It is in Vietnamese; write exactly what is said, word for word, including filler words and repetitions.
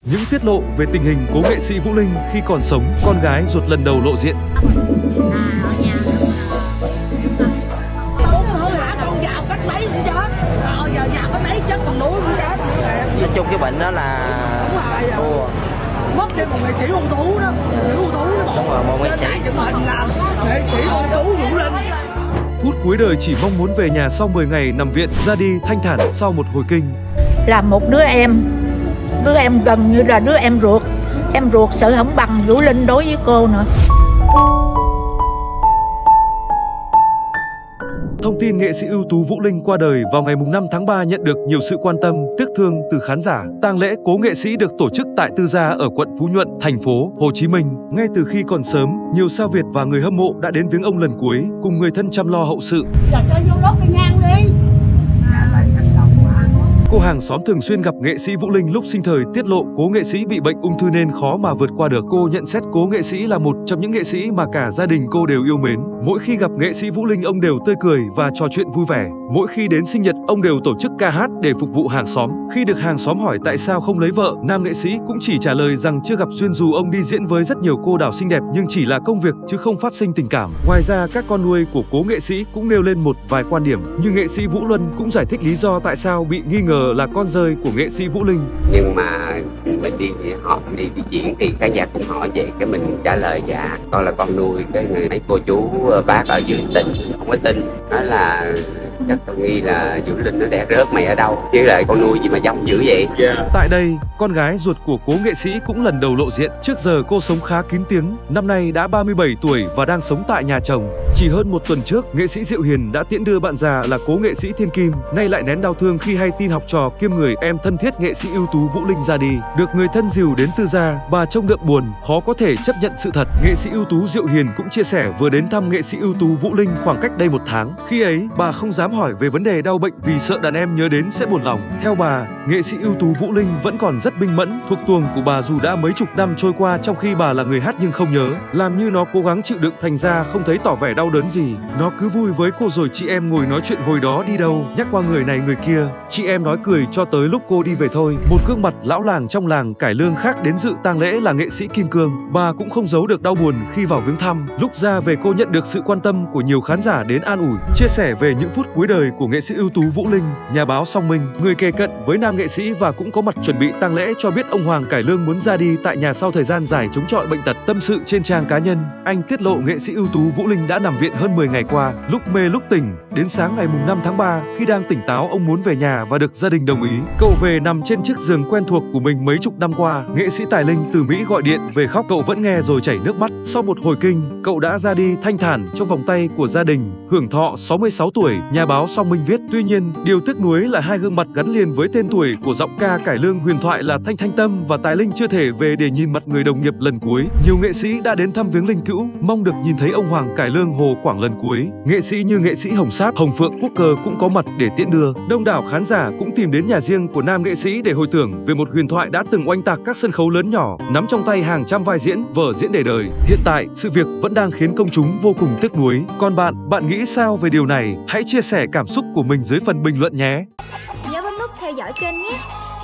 Những tiết lộ về tình hình cố nghệ sĩ Vũ Linh khi còn sống, con gái ruột lần đầu lộ diện. Nói chung cái bệnh đó là mất đi một nghệ sĩ ưu tú đó, nghệ sĩ ưu tú đó. Đúng rồi, một nghệ sĩ chụp hình làm nghệ sĩ ưu tú Vũ Linh. Phút cuối đời chỉ mong muốn về nhà sau mười ngày nằm viện, ra đi thanh thản sau một hồi kinh. Là một đứa em, đứa em gần như là đứa em ruột, em ruột sợ không bằng Vũ Linh đối với cô nữa. Thông tin nghệ sĩ ưu tú Vũ Linh qua đời vào ngày năm tháng ba nhận được nhiều sự quan tâm, tiếc thương từ khán giả. Tang lễ cố nghệ sĩ được tổ chức tại Tư Gia ở quận Phú Nhuận, thành phố Hồ Chí Minh. Ngay từ khi còn sớm, nhiều sao Việt và người hâm mộ đã đến viếng ông lần cuối, cùng người thân chăm lo hậu sự. Cô hàng xóm thường xuyên gặp nghệ sĩ Vũ Linh lúc sinh thời tiết lộ cố nghệ sĩ bị bệnh ung thư nên khó mà vượt qua được. Cô nhận xét cố nghệ sĩ là một trong những nghệ sĩ mà cả gia đình cô đều yêu mến. Mỗi khi gặp nghệ sĩ Vũ Linh, ông đều tươi cười và trò chuyện vui vẻ. Mỗi khi đến sinh nhật, ông đều tổ chức ca hát để phục vụ hàng xóm. Khi được hàng xóm hỏi tại sao không lấy vợ, nam nghệ sĩ cũng chỉ trả lời rằng chưa gặp duyên, dù ông đi diễn với rất nhiều cô đào xinh đẹp nhưng chỉ là công việc chứ không phát sinh tình cảm. Ngoài ra, các con nuôi của cố nghệ sĩ cũng nêu lên một vài quan điểm, như nghệ sĩ Vũ Luân cũng giải thích lý do tại sao bị nghi ngờ là con rơi của nghệ sĩ Vũ Linh. Nhưng mà mình đi họp, đi, đi diễn thì khán giả cũng hỏi vậy, cái mình trả lời dạ con là con nuôi, cái người mấy cô chú bác ở dưới tỉnh không có tin, nói là chắc tôi nghi là Vũ Linh nó đẻ rớt mày ở đâu, chứ lại con nuôi gì mà giống dữ vậy. Yeah. Tại đây, con gái ruột của cố nghệ sĩ cũng lần đầu lộ diện. Trước giờ cô sống khá kín tiếng, năm nay đã ba mươi bảy tuổi và đang sống tại nhà chồng. Chỉ hơn một tuần trước, nghệ sĩ Diệu Hiền đã tiễn đưa bạn già là cố nghệ sĩ Thiên Kim, nay lại nén đau thương khi hay tin học trò kiêm người em thân thiết nghệ sĩ ưu tú Vũ Linh ra đi. Được người thân dìu đến Tư Gia, bà trông đượm buồn, khó có thể chấp nhận sự thật. Nghệ sĩ ưu tú Diệu Hiền cũng chia sẻ vừa đến thăm nghệ sĩ ưu tú Vũ Linh khoảng cách đây một tháng. Khi ấy, bà không dám hỏi về vấn đề đau bệnh vì sợ đàn em nhớ đến sẽ buồn lòng. Theo bà, nghệ sĩ ưu tú Vũ Linh vẫn còn rất minh mẫn, thuộc tuồng của bà dù đã mấy chục năm trôi qua, trong khi bà là người hát nhưng không nhớ, làm như nó cố gắng chịu đựng, thành ra không thấy tỏ vẻ đau đớn gì. Nó cứ vui với cô rồi chị em ngồi nói chuyện hồi đó đi đâu, nhắc qua người này người kia, chị em nói cười cho tới lúc cô đi về thôi. Một gương mặt lão làng trong làng cải lương khác đến dự tang lễ là nghệ sĩ Kim Cương. Bà cũng không giấu được đau buồn khi vào viếng thăm. Lúc ra về, cô nhận được sự quan tâm của nhiều khán giả đến an ủi, chia sẻ về những phút cuối đời của nghệ sĩ ưu tú Vũ Linh. Nhà báo Song Minh, người kề cận với nam nghệ sĩ và cũng có mặt chuẩn bị tang lễ, cho biết ông Hoàng Cải Lương muốn ra đi tại nhà sau thời gian dài chống chọi bệnh tật. Tâm sự trên trang cá nhân, anh tiết lộ nghệ sĩ ưu tú Vũ Linh đã nằm viện hơn mười ngày qua, lúc mê lúc tỉnh. Đến sáng ngày năm tháng ba, khi đang tỉnh táo, ông muốn về nhà và được gia đình đồng ý. Cậu về nằm trên chiếc giường quen thuộc của mình mấy chục năm qua. Nghệ sĩ Tài Linh từ Mỹ gọi điện về khóc, cậu vẫn nghe rồi chảy nước mắt. Sau một hồi kinh, cậu đã ra đi thanh thản trong vòng tay của gia đình, hưởng thọ sáu mươi sáu tuổi. Nhà báo Song Minh viết, tuy nhiên, điều tiếc nuối là hai gương mặt gắn liền với tên tuổi của giọng ca cải lương huyền thoại là Thanh Thanh Tâm và Tài Linh chưa thể về để nhìn mặt người đồng nghiệp lần cuối. Nhiều nghệ sĩ đã đến thăm viếng linh cữu, mong được nhìn thấy ông Hoàng Cải Lương Hồ Quảng lần cuối. Nghệ sĩ như nghệ sĩ Hồng Sáp, Hồng Phượng, Quốc Cơ cũng có mặt để tiễn đưa. Đông đảo khán giả cũng tìm đến nhà riêng của nam nghệ sĩ để hồi tưởng về một huyền thoại đã từng oanh tạc các sân khấu lớn nhỏ, nắm trong tay hàng trăm vai diễn, vở diễn để đời. Hiện tại, sự việc vẫn đang khiến công chúng vô cùng tiếc nuối. Còn bạn, bạn nghĩ sao về điều này? Hãy chia sẻ cảm xúc của mình dưới phần bình luận nhé. Nhớ bấm nút theo dõi kênh nhé.